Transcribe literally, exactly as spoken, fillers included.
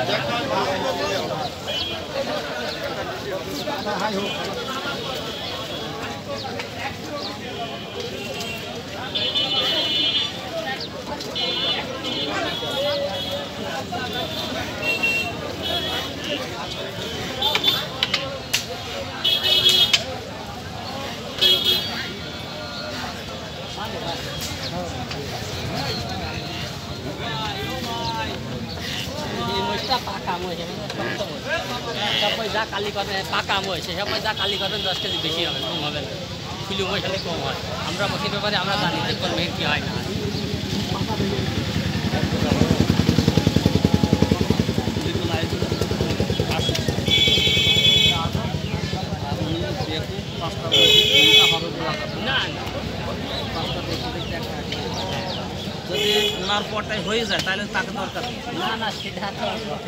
পাকা মই সবাই যা কালি করে পাকা মই সবাই যা কালি করেন দশ কেজি বেশি হবে কম হবে না কিলো মই খালি কম হয় আমরা মশির ব্যাপারে আমরা জানি যে কোন মেয়ের কি হয় না না যদি ওনার পরটাই হয়ে যায় তাহলে তাকে দরকার না না সেটা